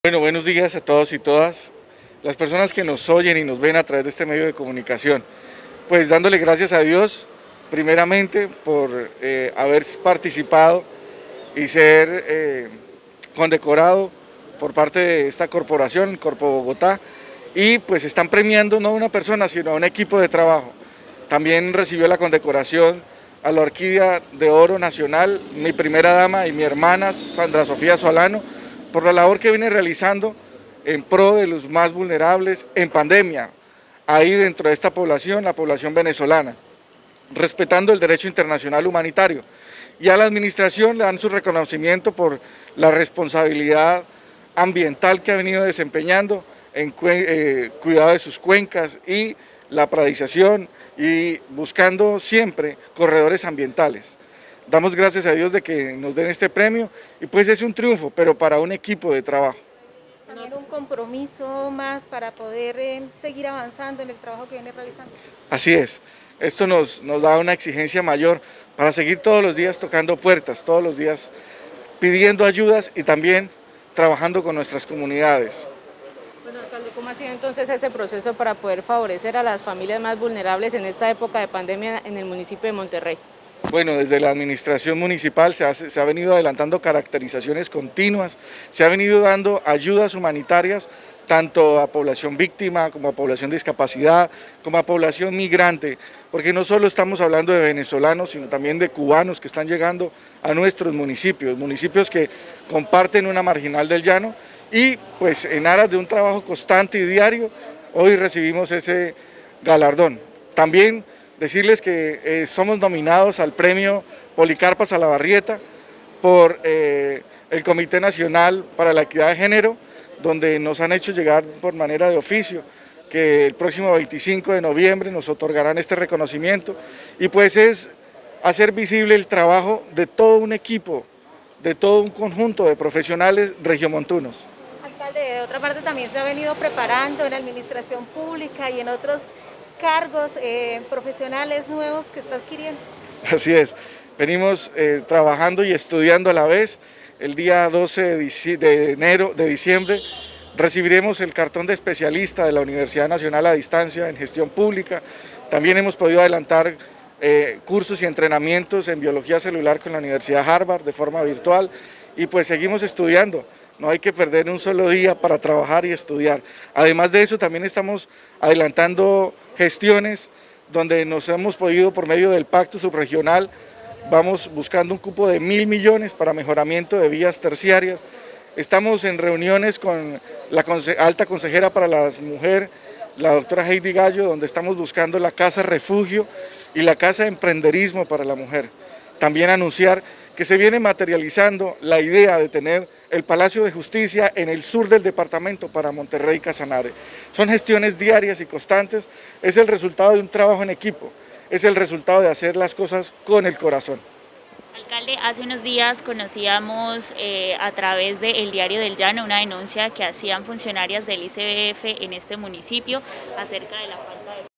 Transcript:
Bueno, buenos días a todos y todas las personas que nos oyen y nos ven a través de este medio de comunicación. Pues dándole gracias a Dios, primeramente, por haber participado y ser condecorado por parte de esta corporación, Corpo Bogotá, y pues están premiando no a una persona, sino a un equipo de trabajo. También recibió la condecoración a la Orquídea de Oro Nacional, mi primera dama y mi hermana, Sandra Sofía Solano, por la labor que viene realizando en pro de los más vulnerables en pandemia, ahí dentro de esta población, la población venezolana, respetando el derecho internacional humanitario. Y a la administración le dan su reconocimiento por la responsabilidad ambiental que ha venido desempeñando en cuidado de sus cuencas y la pradización y buscando siempre corredores ambientales. Damos gracias a Dios de que nos den este premio y pues es un triunfo, pero para un equipo de trabajo. También un compromiso más para poder seguir avanzando en el trabajo que viene realizando. Así es, esto nos da una exigencia mayor para seguir todos los días tocando puertas, todos los días pidiendo ayudas y también trabajando con nuestras comunidades. Bueno, alcalde, ¿cómo ha sido entonces ese proceso para poder favorecer a las familias más vulnerables en esta época de pandemia en el municipio de Monterrey? Bueno, desde la administración municipal se ha venido adelantando caracterizaciones continuas, se ha venido dando ayudas humanitarias tanto a población víctima, como a población de discapacidad, como a población migrante, porque no solo estamos hablando de venezolanos, sino también de cubanos que están llegando a nuestros municipios, municipios que comparten una marginal del llano y pues en aras de un trabajo constante y diario, hoy recibimos ese galardón. También decirles que somos nominados al premio Policarpa Salabarrieta por el Comité Nacional para la Equidad de Género, donde nos han hecho llegar por manera de oficio que el próximo 25 de noviembre nos otorgarán este reconocimiento y pues es hacer visible el trabajo de todo un equipo, de todo un conjunto de profesionales regiomontunos. Alcalde, de otra parte también se ha venido preparando en la administración pública y en otros cargos profesionales nuevos que está adquiriendo. Así es, venimos trabajando y estudiando a la vez. El día 12 de diciembre recibiremos el cartón de especialista de la Universidad Nacional a Distancia en Gestión Pública. También hemos podido adelantar cursos y entrenamientos en biología celular con la Universidad Harvard de forma virtual y pues seguimos estudiando. No hay que perder un solo día para trabajar y estudiar. Además de eso, también estamos adelantando gestiones donde nos hemos podido, por medio del pacto subregional, vamos buscando un cupo de 1.000 millones para mejoramiento de vías terciarias. Estamos en reuniones con la alta consejera para la mujer, la doctora Heidi Gallo, donde estamos buscando la casa refugio y la casa de emprenderismo para la mujer. También anunciar que se viene materializando la idea de tener el Palacio de Justicia en el sur del departamento para Monterrey y Casanare. Son gestiones diarias y constantes, es el resultado de un trabajo en equipo, es el resultado de hacer las cosas con el corazón. Alcalde, hace unos días conocíamos a través del Diario del Llano una denuncia que hacían funcionarias del ICBF en este municipio acerca de la falta de